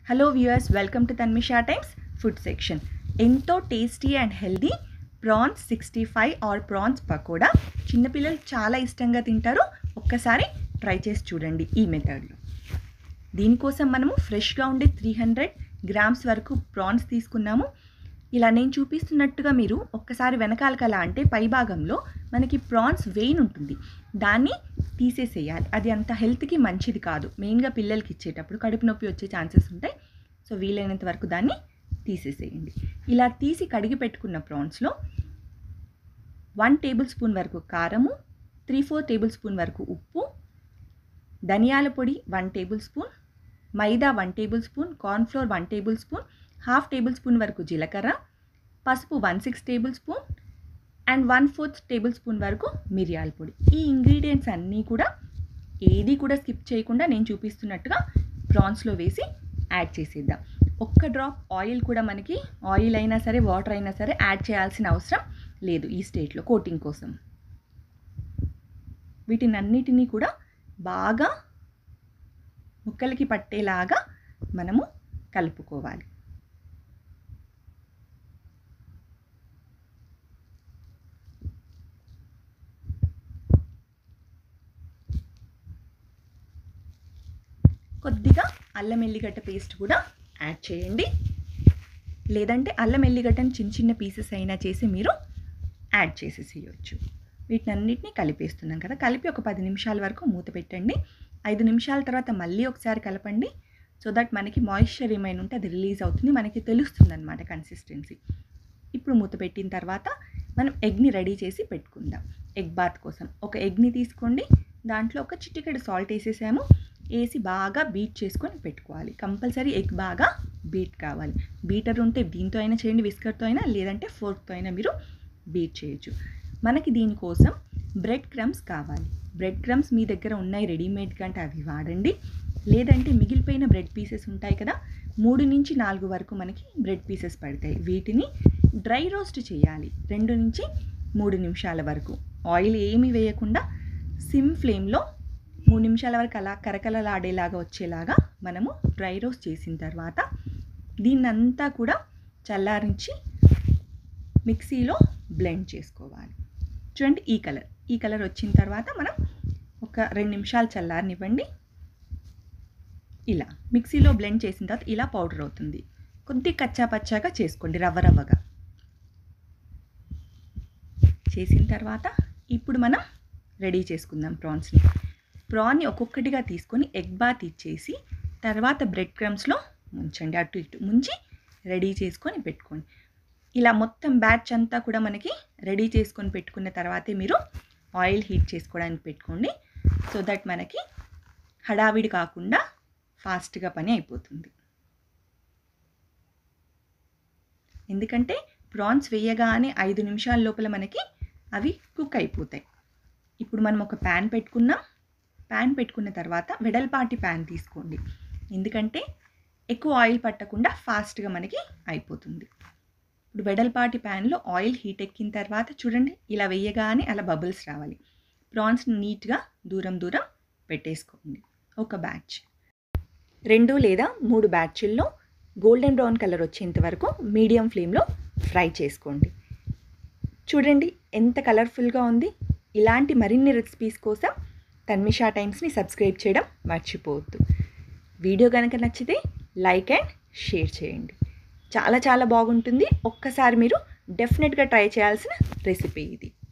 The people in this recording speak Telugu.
Hello viewers, welcome to Tanmisha Times food section. ఎంతో tasty and healthy prawns 65 or prawns pakoda చిన్నపిల్లలు చాలా ఇష్టంగా తింటారు. ఒక్కసారి ట్రై చేసి చూడండి ఈ మెథడ్లో. దీనికోసం మనము ఫ్రెష్గా ఉండే 300 గ్రామ్స్ వరకు ప్రాన్స్ తీసుకున్నాము. ఇలా నేను చూపిస్తున్నట్టుగా మీరు ఒక్కసారి వెనకాలకలా అంటే పై భాగంలో మనకి ప్రాన్స్ వెయిన్ ఉంటుంది, దాన్ని తీసేసేయాలి. అది అంత హెల్త్కి మంచిది కాదు. మెయిన్గా పిల్లలకి ఇచ్చేటప్పుడు కడుపు నొప్పి వచ్చే ఛాన్సెస్ ఉంటాయి. సో వీలైనంత వరకు దాన్ని తీసేసేయండి. ఇలా తీసి కడిగి పెట్టుకున్న ప్రాన్స్లో 1 టేబుల్ స్పూన్ వరకు కారము, 3-4 టేబుల్ స్పూన్ వరకు ఉప్పు, ధనియాల పొడి 1 tablespoon, maida 1 tablespoon, cornflour 1 tablespoon, 1/2 tablespoon వరకు జీలకర్ర, పసుపు 1/6 tablespoon and 1/4 tablespoon వరకు మిరియాల పొడి. ఈ ఇంగ్రీడియంట్స్ అన్నీ కూడా ఏది కూడా స్కిప్ చేయకుండా నేను చూపిస్తున్నట్టుగా ప్రాన్స్లో వేసి యాడ్ చేసేద్దాం. ఒక్క డ్రాప్ ఆయిల్ కూడా మనకి ఆయిల్ అయినా సరే వాటర్ అయినా సరే యాడ్ చేయాల్సిన అవసరం లేదు ఈ స్టేట్లో కోటింగ్ కోసం. వీటినన్నిటినీ కూడా బాగా ముక్కలకి పట్టేలాగా మనము కలుపుకోవాలి. కొద్దిగా అల్లం ఎల్లిగడ్డ పేస్ట్ కూడా యాడ్ చేయండి. లేదంటే అల్లం ఎల్లిగడ్డను చిన్న చిన్న పీసెస్ అయినా చేసి మీరు యాడ్ చేసేసేయచ్చు. వీటినన్నిటినీ కలిపేస్తున్నాం కదా, కలిపి ఒక 10 నిమిషాల వరకు మూత పెట్టండి. 5 నిమిషాల తర్వాత మళ్ళీ ఒకసారి కలపండి. సో దట్ మనకి మాయిశ్చర్ ఏమైనా ఉంటే అది రిలీజ్ అవుతుంది, మనకి తెలుస్తుంది అన్నమాట కన్సిస్టెన్సీ. ఇప్పుడు మూత పెట్టిన తర్వాత మనం ఎగ్ని రెడీ చేసి పెట్టుకుందాం. ఎగ్ బాత్ కోసం ఒక ఎగ్ని తీసుకోండి. దాంట్లో ఒక చిటికెడు సాల్ట్ వేసేసాము. వేసి బాగా బీట్ చేసుకొని పెట్టుకోవాలి. కంపల్సరీ ఎగ్ బాగా బీట్ కావాలి. బీటర్ ఉంటే దీంతో అయినా చేయండి, విస్కర్తో అయినా, లేదంటే ఫోర్క్తో అయినా మీరు బీట్ చేయొచ్చు. మనకి దీనికోసం బ్రెడ్ క్రమ్స్ కావాలి. బ్రెడ్ క్రమ్స్ మీ దగ్గర ఉన్నాయి రెడీమేడ్గా అంటే అవి వాడండి. లేదంటే మిగిలిపోయిన బ్రెడ్ పీసెస్ ఉంటాయి కదా, 3 నుంచి 4 వరకు మనకి బ్రెడ్ పీసెస్ పడతాయి. వీటిని డ్రై రోస్ట్ చేయాలి 2 నుంచి 3 నిమిషాల వరకు. ఆయిల్ ఏమీ వేయకుండా సిమ్ ఫ్లేమ్లో 3 నిమిషాల వరకు అలా కరకలలాడేలాగా వచ్చేలాగా మనము డ్రై రోస్ట్ చేసిన తర్వాత దీన్నంతా కూడా చల్లారించి మిక్సీలో బ్లెండ్ చేసుకోవాలి. చూడండి ఈ కలర్ వచ్చిన తర్వాత మనం ఒక 2 నిమిషాలు చల్లారనివ్వండి. ఇలా మిక్సీలో బ్లెండ్ చేసిన తర్వాత ఇలా పౌడర్ అవుతుంది. కొద్దిగా కచ్చా పచ్చాగా చేసుకోండి, రవ్వగా చేసిన తర్వాత ఇప్పుడు మనం రెడీ చేసుకుందాం ప్రాన్స్ని. ప్రాన్ని ఒక్కొక్కటిగా తీసుకొని ఎగ్ బాత్ ఇచ్చేసి తర్వాత బ్రెడ్ క్రమ్స్లో ముంచండి. అటు ఇటు ముంచి రెడీ చేసుకొని పెట్టుకోండి. ఇలా మొత్తం బ్యాచ్ అంతా కూడా మనకి రెడీ చేసుకొని పెట్టుకున్న తర్వాతే మీరు ఆయిల్ హీట్ చేసుకోవడానికి పెట్టుకోండి. సో దట్ మనకి హడావిడి కాకుండా ఫాస్ట్గా పని అయిపోతుంది. ఎందుకంటే ప్రాన్స్ వేయగానే 5 నిమిషాల లోపల మనకి అవి కుక్ అయిపోతాయి. ఇప్పుడు మనం ఒక ప్యాన్ పెట్టుకున్నాం. ప్యాన్ పెట్టుకున్న తర్వాత వెడల్పాటి ప్యాన్ తీసుకోండి. ఎందుకంటే ఎక్కువ ఆయిల్ పట్టకుండా ఫాస్ట్గా మనకి అయిపోతుంది. ఇప్పుడు వెడల్పాటి ప్యాన్లో ఆయిల్ హీట్ ఎక్కిన తర్వాత చూడండి, ఇలా వేయగానే అలా బబుల్స్ రావాలి. ప్రాన్స్ని నీట్గా దూరం పెట్టేసుకోండి. ఒక బ్యాచ్ 2 లేదా 3 బ్యాచ్ల్లో గోల్డెన్ బ్రౌన్ కలర్ వచ్చేంత వరకు మీడియం ఫ్లేమ్లో ఫ్రై చేసుకోండి. చూడండి ఎంత కలర్ఫుల్గా ఉంది. ఇలాంటి మరిన్ని రెసిపీస్ కోసం తన్మిషా టైమ్స్ని సబ్స్క్రైబ్ చేయడం మర్చిపోవద్దు. వీడియో కనుక నచ్చితే లైక్ అండ్ షేర్ చేయండి. చాలా బాగుంటుంది. ఒక్కసారి మీరు డెఫినెట్గా ట్రై చేయాల్సిన రెసిపీ ఇది.